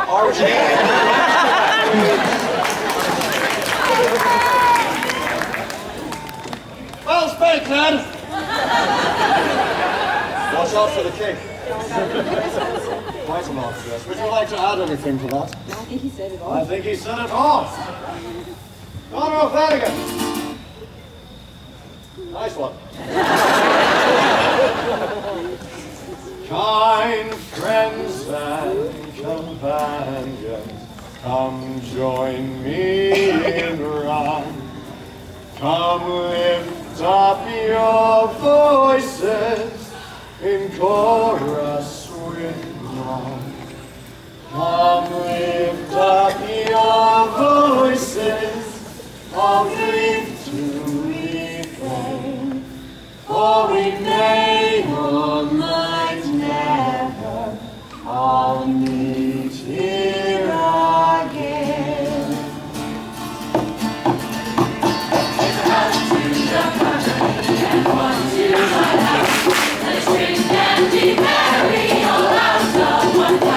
Well spake, lad. Watch out for the kick. Quite a lot, yes. Would you like to add anything to that? I think he said it all. I think he said it all. Conor O'Flanagan. Nice one. Kind friends and companions, come join me in rhyme. Come lift up your voices in chorus with mine. Come lift up your voices of grief to refrain, for we may or might never all meet here again. It's out to the country and one to my house. Let's drink and be merry all out of one.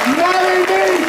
Marry me!